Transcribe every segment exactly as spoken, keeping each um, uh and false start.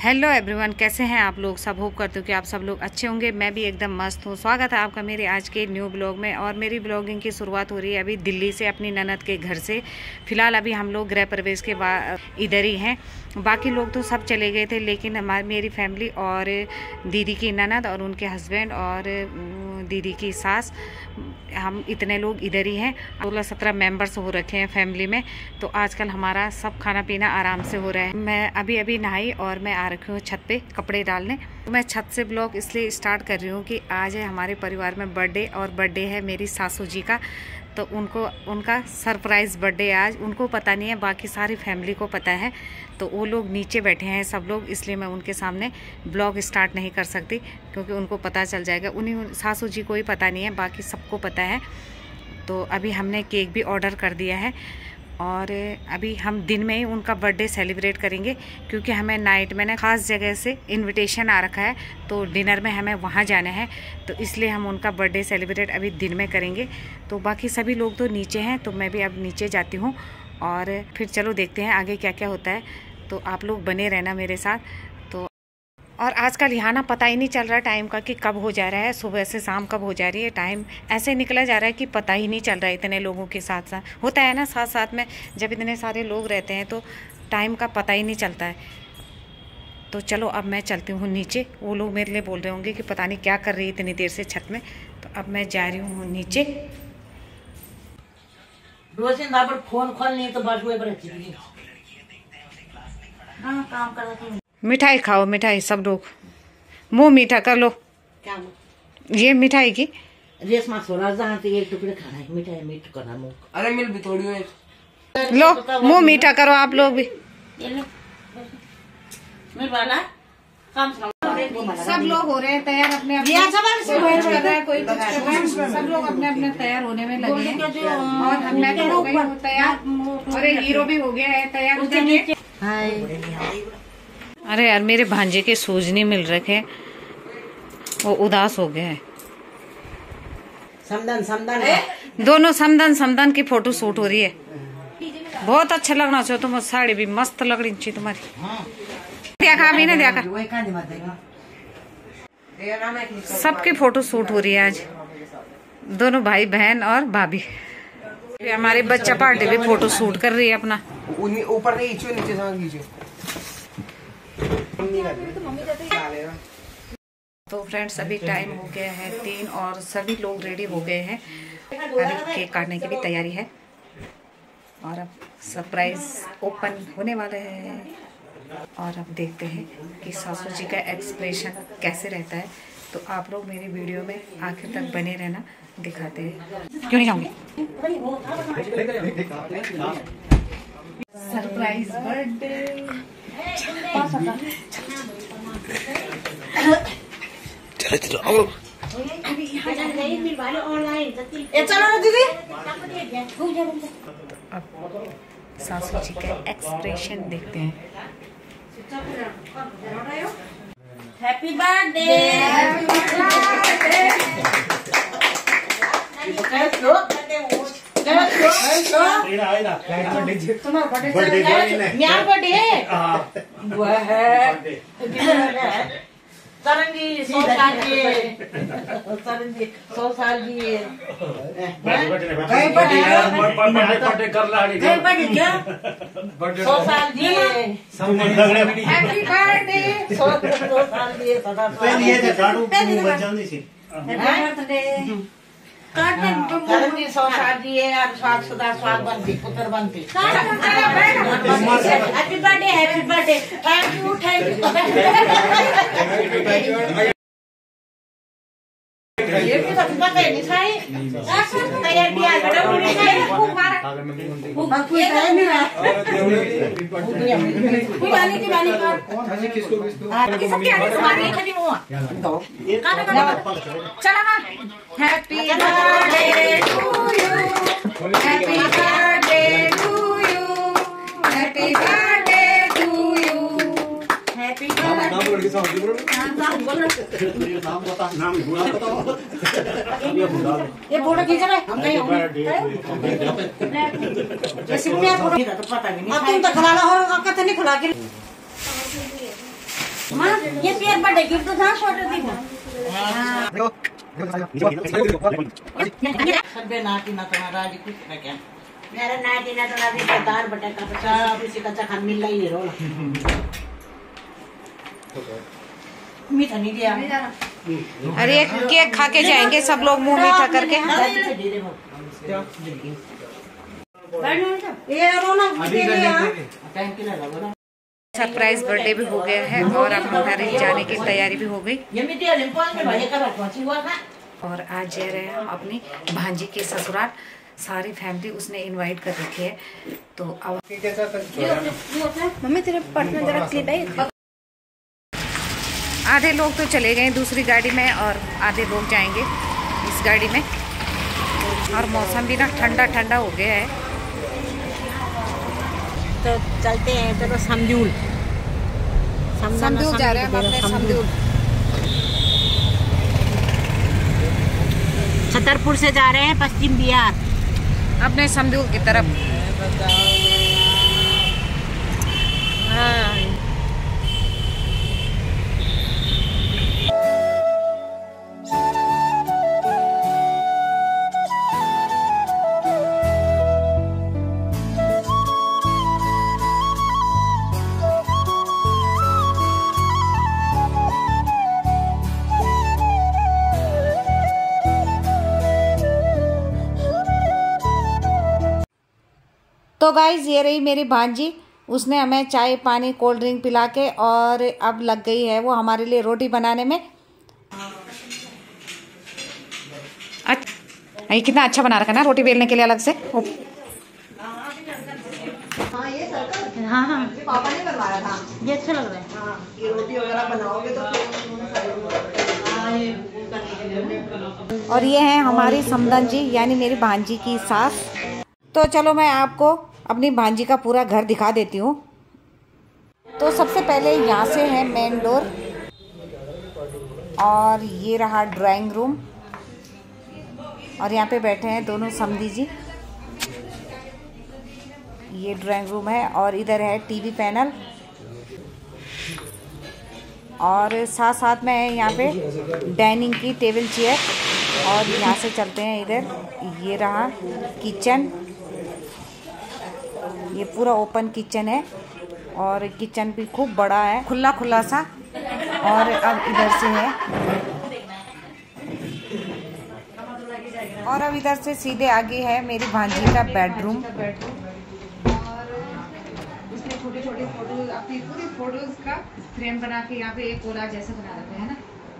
Hello everyone, कैसे हैं आप लोग सब। होप करते हो कि आप सब लोग अच्छे होंगे। मैं भी एकदम मस्त हूँ। स्वागत है आपका मेरे आज के न्यू ब्लॉग में। और मेरी ब्लॉगिंग की शुरुआत हो रही है अभी दिल्ली से, अपनी ननद के घर से। फ़िलहाल अभी हम लोग गृह प्रवेश के बाद इधर ही हैं। बाकी लोग तो सब चले गए थे, लेकिन हमारी मेरी फैमिली और दीदी की ननद और उनके हस्बैंड और दीदी की सास, हम इतने लोग इधर ही हैं। सोलह सत्रह मेंबर्स हो रखे हैं फैमिली में। तो आजकल हमारा सब खाना पीना आराम से हो रहा है। मैं अभी अभी नहाई और मैं आ रखी हूँ छत पे कपड़े डालने। तो मैं छत से ब्लॉग इसलिए स्टार्ट कर रही हूँ कि आज है हमारे परिवार में बर्थडे, और बर्थडे है मेरी सासू जी का। तो उनको उनका सरप्राइज़ बर्थडे आज। उनको पता नहीं है, बाकी सारी फैमिली को पता है। तो वो लोग नीचे बैठे हैं सब लोग, इसलिए मैं उनके सामने ब्लॉग स्टार्ट नहीं कर सकती, क्योंकि उनको पता चल जाएगा। उन्हीं सासू जी को ही पता नहीं है, बाकी सबको पता है। तो अभी हमने केक भी ऑर्डर कर दिया है, और अभी हम दिन में ही उनका बर्थडे सेलिब्रेट करेंगे, क्योंकि हमें नाइट में ना खास जगह से इनविटेशन आ रखा है। तो डिनर में हमें वहाँ जाना है, तो इसलिए हम उनका बर्थडे सेलिब्रेट अभी दिन में करेंगे। तो बाकी सभी लोग तो नीचे हैं, तो मैं भी अब नीचे जाती हूँ, और फिर चलो देखते हैं आगे क्या क्या होता है। तो आप लोग बने रहना मेरे साथ। तो और आजकल यहाँ ना पता ही नहीं चल रहा टाइम का कि कब हो जा रहा है, सुबह से शाम कब हो जा रही है। टाइम ऐसे निकला जा रहा है कि पता ही नहीं चल रहा है। इतने लोगों के साथ साथ होता है ना, साथ साथ में जब इतने सारे लोग रहते हैं तो टाइम का पता ही नहीं चलता है। तो चलो अब मैं चलती हूँ नीचे। वो लोग मेरे लिए बोल रहे होंगे कि पता नहीं क्या कर रही है इतनी देर से छत में। तो अब मैं जा रही हूँ नीचे। फोन खोल नहीं तो बस वो हाँ, काम कर। मिठाई खाओ, मिठाई सब लोग मुँह मीठा कर लो। क्या ये मिठाई की रेस मार्क्स हो रहा जहाँ से एक टुकड़े खाना है, मिठाई मीठ करना मुँह। अरे मिल भी थोड़ी है। लो मुँह मीठा करो आप लोग भी। मिल वाला काम सब लोग हो रहे हैं तैयार अपने अपने, कोई कुछ कर रहा है, कोई कुछ कर रहा है। सब लोग अपने अपने तैयार होने में लगे हैं। और मैं भी हो गई हूँ तैयार। अरे हीरो भी हो गया है तैयार। अरे यार, मेरे भांजे के सूज नहीं मिल रखे, वो उदास हो गए हैं। समदन समदन दोनों समदन समदन की फोटो शूट हो रही है। बहुत अच्छा लगना चाहिए। तुम साड़ी भी मस्त लग रही थी तुम्हारी। देखा अभी ना देखा, सबकी फोटो शूट हो रही है आज, दोनों भाई बहन और भाभी। हमारी बच्चा पार्टी भी फोटो शूट कर रही है अपना। ऊपर नहीं नीचे नीचे नीचे। तो फ्रेंड्स अभी टाइम हो गया है तीन, और सभी लोग रेडी हो गए हैं। अभी केक काटने की भी तैयारी है, और अब सरप्राइज ओपन होने वाला है। और अब देखते हैं कि सासू जी का एक्सप्रेशन कैसे रहता है। तो आप लोग मेरी वीडियो में आखिर तक बने रहना, दिखाते हैं। क्यों नहीं जाऊंगी। Surprise birthday. चलो ना दीदी। अब सासू जी का एक्सप्रेशन देखते हैं। Happy birthday. सरन जी सौ साल की, सरन जी सौ साल की। सौ साल जी हैप्पी बर्थडे। सौ साल जी सदा सरन जी सौ साल जी है, और स्वाद सदा स्वाद बनती पुत्र बनती। Happy birthday happy birthday. Thank you thank you. ये भी सब पता है नहीं साई तैयार किया बेटा। पूरी नहीं खूब मारा खूब कोई है नहीं है। कोई वाली की वाली का ऐसे किसको किसको किसके आगे तुम्हारी खड़ी हुआ काना काना चला ना। Happy birthday to you, happy birthday to you, happy birthday to you, happy birthday. ये फोटो खींच रहे हम नहीं होंगे। जैसे मैं फोटो तो पता भी नहीं। अब तुम तो खिलाना हो, आपका तो नहीं खिला के। माँ ये पैर बड़े गिफ्ट तो था छोटे थी सबे नाती ना तुम्हारा जी कुछ ना क्या मेरा नाती ना तो अभी सरदार बटे का पचास किसी का चखा मिल ही रोल मीठा नहीं दिया अरे केक खा के जाएंगे सब लोग मुंह मीठा करके। ये रोना सरप्राइज बर्थडे भी हो गया है और अब हमारे जाने की तैयारी भी हो गई। और आज जा रहे हैं हम अपनी भांजी के ससुराल। सारी फैमिली उसने इनवाइट कर रखी है। तो अब मम्मी तेरे पर्सनल जरा क्लिप है। आधे लोग तो चले गए दूसरी गाड़ी में और आधे लोग जाएंगे इस गाड़ी में। और मौसम भी ना ठंडा ठंडा हो गया है। तो चलते हैं चलो समझूल समझूल जा रहे हैं हम अपने समझूल। छतरपुर से जा रहे हैं पश्चिम बिहार अपने समझूल की तरफ। हाँ तो गाइज ये रही मेरी भांजी। उसने हमें चाय पानी कोल्ड ड्रिंक पिला के और अब लग गई है वो हमारे लिए रोटी बनाने में। अच्छा कितना अच्छा बना रखा ना रोटी बेलने के लिए अलग से। हाँ हाँ पापा ने बनवाया था। ये अच्छा लग रहा है। हाँ, ये रोटी वगैरह बनाओगे तो फिर और ये है हमारी समदन जी यानी मेरी भांजी की सास। तो चलो मैं आपको अपनी भांजी का पूरा घर दिखा देती हूँ। तो सबसे पहले यहाँ से है मेन डोर और ये रहा ड्राइंग रूम और यहाँ पे बैठे हैं दोनों समधी जी। ये ड्राइंग रूम है और इधर है टीवी पैनल और साथ साथ में है यहाँ पे डाइनिंग की टेबल चेयर। और यहाँ से चलते हैं इधर, ये रहा किचन। ये पूरा ओपन किचन है और किचन भी खूब बड़ा है, खुला खुला सा। और अब इधर से है और अब इधर से सीधे आगे है मेरी भांजी का बेडरूम। उसने छोटे छोटे फोटो अपनी पूरी फोटोज का फ्रेम बना के यहाँ पे एक कोला जैसा बना रखा है ना,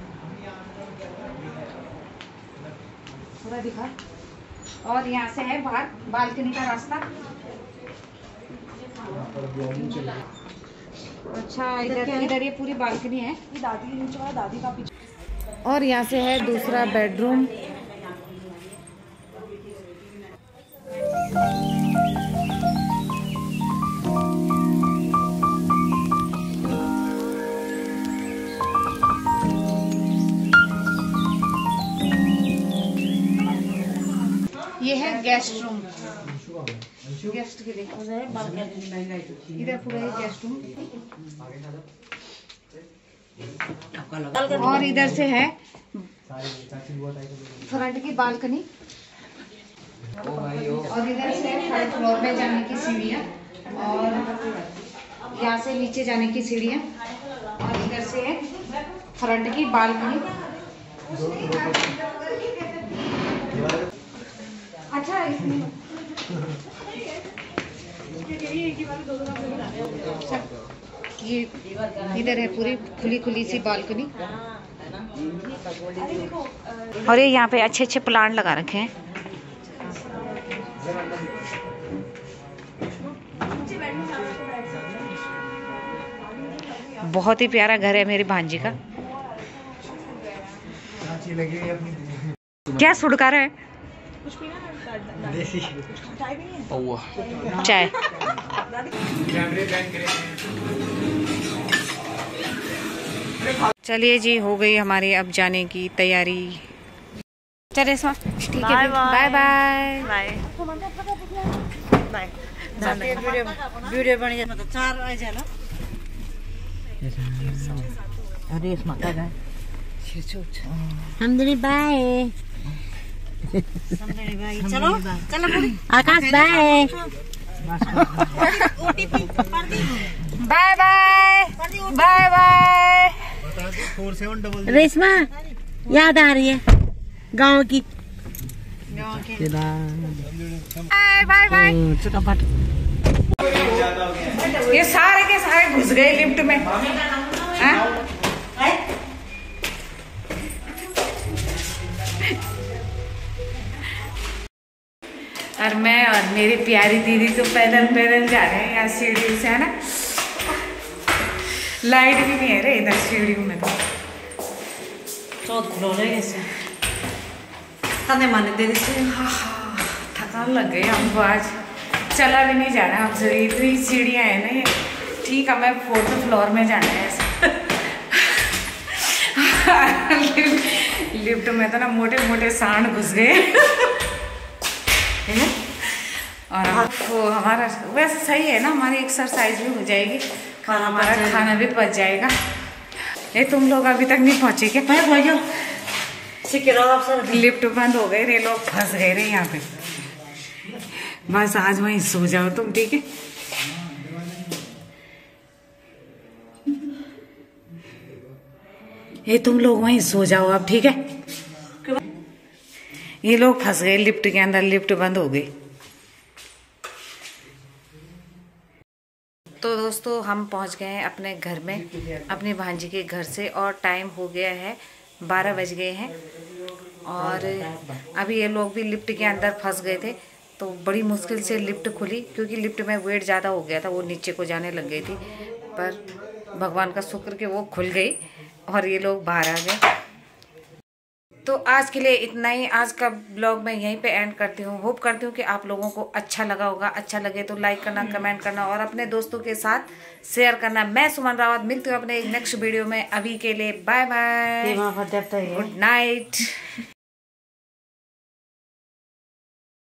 पूरा दिखा। और यहाँ से है बाहर बालकनी का रास्ता। अच्छा इधर इधर ये पूरी बालकनी है। ये दादी के नीचे वाला दादी का पीछे। और यहाँ से है दूसरा बेडरूम। ये है गेस्ट रूम। गेस्ट के देखो इधर पूरा है गेस्ट रूम। और इधर से है फ्रंट की बालकनी और इधर से थर्ड फ्लोर में जाने की सीढ़ियाँ और यहाँ से नीचे जाने की सीढ़ियाँ। और इधर से है फ्रंट की बालकनी। अच्छा ये इधर है पूरी खुली खुली सी बालकनी। और ये यहाँ पे अच्छे अच्छे प्लांट लगा रखे हैं। बहुत ही प्यारा घर है मेरी भांजी का। क्या सुड़का रहा है? चाय। चलिए जी हो गई हमारी अब जाने की तैयारी। चले सो ठीक है, बाय बाय बाय वीडियो बन जाए चार आ जाए ना। अरे इसमें क्या है? हमदनी बाय। चलो चलो Akash bye. Bye bye bye bye. Reshma याद आ रही है गांव की। Bye bye bye. ये सारे के सारे घुस गए लिफ्ट में। हाँ? और मैं और मेरी प्यारी दीदी तो पैदल पैदल जा रहे हैं यहाँ सीढ़ी से, है ना। लाइट भी नहीं है रे इधर सीढ़ियों में। तो चौथ फ्लोर है ऐसे खाने माने दे दीजिए। हाँ हाँ थकान लग गई हमको, आज चला भी नहीं जाना हमसे। इतनी सीढ़ियाँ हैं ना ये। ठीक है मैं फोर्थ फ्लोर में जाना है ऐसा। लिफ्ट में तो ना मोटे मोटे सांड घुस गए। और वो हमारा वैसे सही है ना, हमारी एक्सरसाइज भी हो जाएगी, खाना हमारा खाना भी पच जाएगा। ये तुम लोग अभी तक नहीं पहुंचे क्या? मैं पहुंचो। लिफ्ट बंद हो गए रे, लोग फंस गए रे यहाँ पे। बस आज वहीं सो जाओ तुम, ठीक है। ये तुम लोग वहीं सो जाओ अब, ठीक है। ये लोग फंस गए लिफ्ट के अंदर, लिफ्ट बंद हो गई। तो दोस्तों हम पहुंच गए हैं अपने घर में, अपनी भांजी के घर से, और टाइम हो गया है बारह बज गए हैं। और अभी ये लोग भी लिफ्ट के अंदर फंस गए थे, तो बड़ी मुश्किल से लिफ्ट खुली, क्योंकि लिफ्ट में वेट ज़्यादा हो गया था, वो नीचे को जाने लग गई थी। पर भगवान का शुक्र कि वो खुल गई और ये लोग बाहर आ गए। तो आज के लिए इतना ही। आज का ब्लॉग मैं यहीं पे एंड करती हूँ। होप करती हूँ कि आप लोगों को अच्छा लगा होगा। अच्छा लगे तो लाइक करना, कमेंट करना और अपने दोस्तों के साथ शेयर करना। मैं सुमन रावत मिलती हूँ अपने एक नेक्स्ट वीडियो में। अभी के लिए बाय बाय, गुड नाइट।